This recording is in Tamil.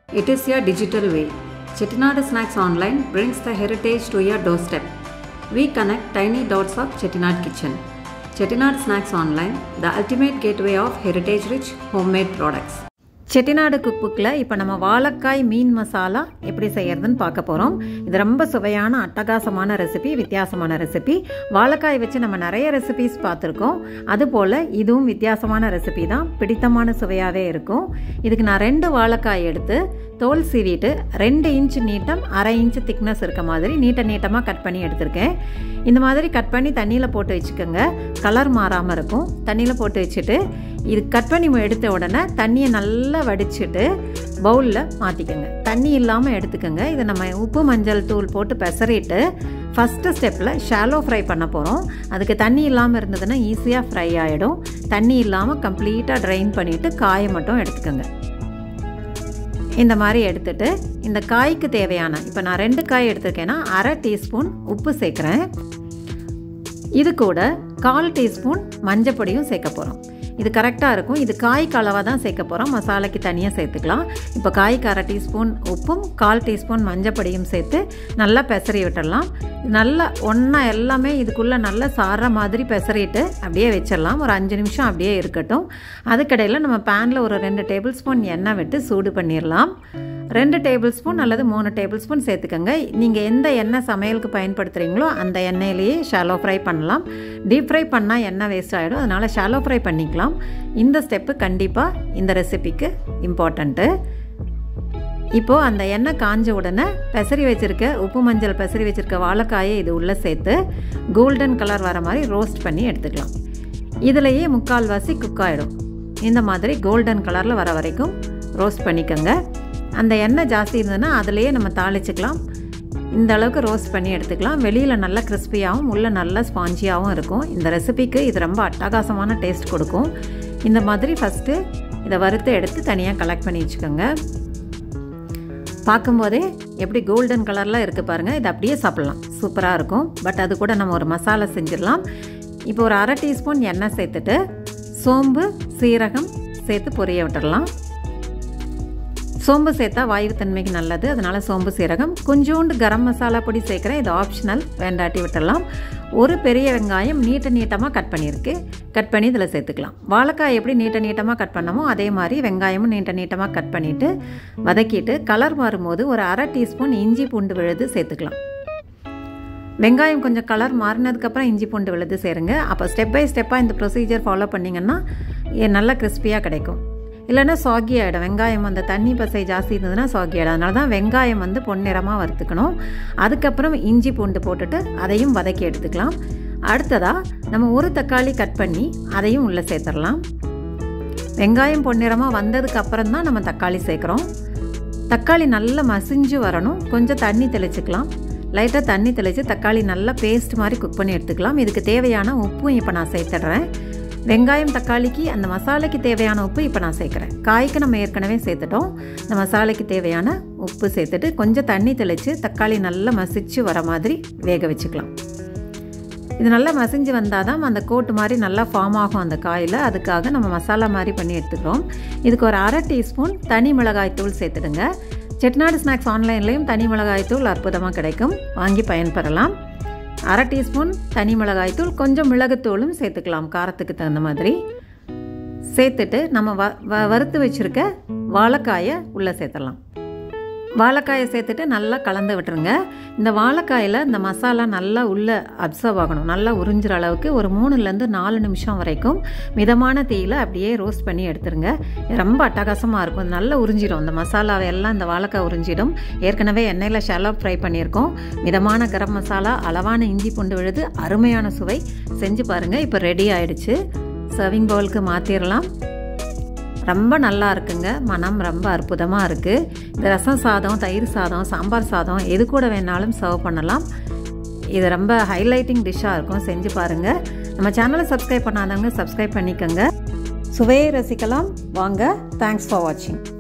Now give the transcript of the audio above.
It is a digital way. Chettinad Snacks Online brings the heritage to your doorstep. We connect tiny dots of Chettinad Kitchen. Chettinad Snacks Online, the ultimate gateway of heritage-rich homemade products. Chettinad குக்புக்கில் இப்போ நம்ம வாழைக்காய் மீன் மசாலா எப்படி செய்யறதுன்னு பார்க்க போகிறோம். இது ரொம்ப சுவையான அட்டகாசமான ரெசிபி, வித்தியாசமான ரெசிபி. வாழைக்காய் வச்சு நம்ம நிறைய ரெசிபிஸ் பார்த்துருக்கோம். அதுபோல் இதுவும் வித்தியாசமான ரெசிபி தான், பிடித்தமான சுவையாகவே இருக்கும். இதுக்கு நான் 2 வாழைக்காய் எடுத்து தோல் சீவிட்டு 2 இன்ச் நீட்டம் 1/2 இன்ச் திக்னஸ் இருக்க மாதிரி நீட்டமாக கட் பண்ணி எடுத்திருக்கேன். இந்த மாதிரி கட் பண்ணி தண்ணியில் போட்டு வச்சுக்கோங்க, கலர் மாறாமல் இருக்கும். தண்ணியில் போட்டு வச்சுட்டு இது கட் பண்ணி எடுத்த உடனே தண்ணியை நல்லா வடிச்சிட்டு பவுலில் மாற்றிக்கோங்க. தண்ணி இல்லாமல் எடுத்துக்கோங்க. இதை நம்ம உப்பு மஞ்சள் தூள் போட்டு பெசறிட்டு ஃபஸ்ட்டு ஸ்டெப்பில் ஷாலோ ஃப்ரை பண்ண போகிறோம். அதுக்கு தண்ணி இல்லாமல் இருந்ததுன்னா ஈஸியாக ஃப்ரை ஆகிடும். தண்ணி இல்லாமல் கம்ப்ளீட்டாக ட்ரைன் பண்ணிவிட்டு காயை மட்டும் எடுத்துக்கோங்க. இந்த மாதிரி எடுத்துட்டு இந்த காய்க்கு தேவையான, இப்போ நான் 2 காய் எடுத்துருக்கேன்னா 1/2 டீஸ்பூன் உப்பு சேர்க்குறேன். இது கூட 1/4 டீஸ்பூன் மஞ்சப்பொடியும் சேர்க்க போகிறோம். இது கரெக்டாக இருக்கும். இது காய்க்கு அளவாக தான் சேர்க்க போகிறோம், மசாலாக்கு தனியாக சேர்த்துக்கலாம். இப்போ காய்க்கு 1/2 டீஸ்பூன் உப்பும் 1/4 டீஸ்பூன் மஞ்சப்பொடியும் சேர்த்து நல்லா பெசறி விட்டுடலாம். நல்லா ஒன்றா எல்லாமே இதுக்குள்ளே நல்லா சாற மாதிரி பெசறிட்டு அப்படியே வச்சிடலாம். ஒரு 5 நிமிஷம் அப்படியே இருக்கட்டும். அதுக்கடையில் நம்ம பேனில் ஒரு 2 டேபிள் ஸ்பூன் எண்ணெய் விட்டு சூடு பண்ணிடலாம். 2 டேபிள் ஸ்பூன் அல்லது 3 டேபிள் ஸ்பூன் சேர்த்துக்கோங்க. நீங்கள் எந்த எண்ணெய் சமையலுக்கு பயன்படுத்துகிறீங்களோ அந்த எண்ணெயிலேயே ஷாலோ ஃப்ரை பண்ணலாம். டீப் ஃப்ரை பண்ணால் எண்ணெய் வேஸ்ட் ஆகிடும், அதனால் ஷாலோ ஃப்ரை பண்ணிக்கலாம். இந்த ஸ்டெப்பு கண்டிப்பாக இந்த ரெசிபிக்கு இம்பார்ட்டண்ட்டு. இப்போது அந்த எண்ணெய் காஞ்ச உடனே பெசரி வச்சுருக்க உப்பு மஞ்சள் பெசரி வச்சுருக்க வாழைக்காயை இது உள்ளே சேர்த்து கோல்டன் கலர் வர மாதிரி ரோஸ்ட் பண்ணி எடுத்துக்கலாம். இதிலையே 1/4 வாசி குக் ஆகிடும். இந்த மாதிரி கோல்டன் கலரில் வர வரைக்கும் ரோஸ்ட் பண்ணிக்கோங்க. அந்த எண்ணெய் ஜாஸ்தி இருந்ததுன்னா அதிலையே நம்ம தாளிச்சிக்கலாம். இந்த அளவுக்கு ரோஸ்ட் பண்ணி எடுத்துக்கலாம். வெளியில் நல்லா கிறிஸ்பியாகவும் உள்ளே நல்லா ஸ்பாஞ்சியாகவும் இருக்கும். இந்த ரெசிபிக்கு இது ரொம்ப அட்டகாசமான டேஸ்ட் கொடுக்கும். இந்த மாதிரி ஃபஸ்ட்டு இதை வறுத்து எடுத்து தனியாக கலெக்ட் பண்ணி வச்சுக்கோங்க. பார்க்கும்போதே எப்படி கோல்டன் கலரில் இருக்குது பாருங்கள். இது அப்படியே சாப்பிட்லாம், சூப்பராக இருக்கும். பட் அது கூட நம்ம ஒரு மசாலா செஞ்சிடலாம். இப்போ ஒரு 1/2 டீஸ்பூன் எண்ணெய் சேர்த்துட்டு சோம்பு சீரகம் சேர்த்து பொரிய விட்டுடலாம். சோம்பு சேர்த்தா வாயுத்தன்மைக்கு நல்லது, அதனால் சோம்பு சீரகம். கொஞ்சோண்டு கரம் மசாலா பொடி சேர்க்குறேன், இது ஆப்ஷனல், வேண்டாட்டி விட்டுடலாம். ஒரு பெரிய வெங்காயம் நீட்டமாக கட் பண்ணியிருக்கு, கட் பண்ணி இதில் சேர்த்துக்கலாம். வாழைக்காய் எப்படி நீட்டமாக கட் பண்ணமோ அதே மாதிரி வெங்காயமும் நீட்டமாக கட் பண்ணிவிட்டு வதக்கிட்டு கலர் மாறும்போது ஒரு 1/2 டீஸ்பூன் இஞ்சி பூண்டு விழுது சேர்த்துக்கலாம். வெங்காயம் கொஞ்சம் கலர் மாறினதுக்கப்புறம் இஞ்சி பூண்டு விழுது சேருங்க. அப்போ ஸ்டெப் பை ஸ்டெப்பாக இந்த ப்ரொசீஜர் ஃபாலோ பண்ணிங்கன்னா நல்லா கிறிஸ்பியாக கிடைக்கும். இல்லைன்னா சாகி ஆகிடும். வெங்காயம் அந்த தண்ணி பசை ஜாஸ்தி இருந்ததுன்னா சாகி ஆகிடும். அதனால தான் வெங்காயம் பொன்னிறமாக வறுத்துக்கணும். அதுக்கப்புறம் இஞ்சி பூண்டு போட்டுட்டு அதையும் வதக்கி எடுத்துக்கலாம். அடுத்ததாக நம்ம ஒரு தக்காளி கட் பண்ணி அதையும் உள்ளே சேர்த்துடலாம். வெங்காயம் பொன்னிறமாக வந்ததுக்கப்புறம் தான் நம்ம தக்காளி சேர்க்குறோம். தக்காளி நல்லா மசிஞ்சு வரணும். கொஞ்சம் தண்ணி தெளிச்சுக்கலாம். லைட்டாக தண்ணி தெளித்து தக்காளி நல்லா பேஸ்ட் மாதிரி குக் பண்ணி எடுத்துக்கலாம். இதுக்கு தேவையான உப்பும் இப்போ நான் சேர்த்துடுறேன். வெங்காயம் தக்காளிக்கு அந்த மசாலைக்கு தேவையான உப்பு இப்போ நான் சேர்க்குறேன். காய்க்கு நம்ம ஏற்கனவே சேர்த்துட்டோம். இந்த மசாலைக்கு தேவையான உப்பு சேர்த்துட்டு கொஞ்சம் தண்ணி தெளித்து தக்காளி நல்லா மசிச்சு வர மாதிரி வேக வச்சுக்கலாம். இது நல்லா மசிஞ்சு வந்தால் தான் அந்த கோட்டு மாதிரி நல்லா ஃபார்ம் ஆகும் அந்த காயில். அதுக்காக நம்ம மசாலா மாதிரி பண்ணி எடுத்துக்கிறோம். இதுக்கு ஒரு 1/2 டீஸ்பூன் தனி மிளகாய் தூள் சேர்த்துடுங்க. செட்டிநாடு ஸ்நாக்ஸ் ஆன்லைன்லேயும் தனி மிளகாய் தூள் அற்புதமாக கிடைக்கும், வாங்கி பயன்பெறலாம். 1/2 டீஸ்பூன் தனி மிளகாய் தூள், கொஞ்சம் மிளகுத்தூளும் சேர்த்துக்கலாம் காரத்துக்கு தகுந்த மாதிரி. சேர்த்துட்டு நம்ம வறுத்து வச்சுருக்க வாழைக்காயை உள்ளே சேர்த்துடலாம். வாழைக்காயை சேர்த்துட்டு நல்லா கலந்து விட்டுருங்க. இந்த வாழைக்காயில் இந்த மசாலா நல்லா உள்ளே அப்சர்வ் ஆகணும். நல்லா உறிஞ்சிற அளவுக்கு ஒரு 3லேருந்து 4 நிமிஷம் வரைக்கும் மிதமான தீயில் அப்படியே ரோஸ்ட் பண்ணி எடுத்துருங்க. ரொம்ப அட்டகாசமாக இருக்கும். இது நல்லா உறிஞ்சிடும், இந்த மசாலாவை எல்லாம் இந்த வாழைக்காய் உறிஞ்சிடும். ஏற்கனவே எண்ணெயில் ஷாலோ ஃப்ரை பண்ணியிருக்கோம். மிதமான கரம் மசாலா, அளவான இஞ்சி பூண்டு விழுது, அருமையான சுவை. செஞ்சு பாருங்கள். இப்போ ரெடி ஆகிடுச்சு. சர்விங் பவுலுக்கு மாற்றிடலாம். ரொம்ப நல்லா இருக்குங்க, மனம் ரொம்ப அற்புதமாக இருக்குது. இந்த ரசம் சாதம், தயிர் சாதம், சாம்பார் சாதம் எது கூட வேணாலும் சர்வ் பண்ணலாம். இது ரொம்ப ஹைலைட்டிங் டிஷ்ஷாக இருக்கும். செஞ்சு பாருங்கள். நம்ம சேனலை சப்ஸ்கிரைப் பண்ணாதவங்க சப்ஸ்கிரைப் பண்ணிக்கோங்க. சுவையை ரசிக்கலாம் வாங்க. தேங்க்ஸ் ஃபார் வாட்சிங்.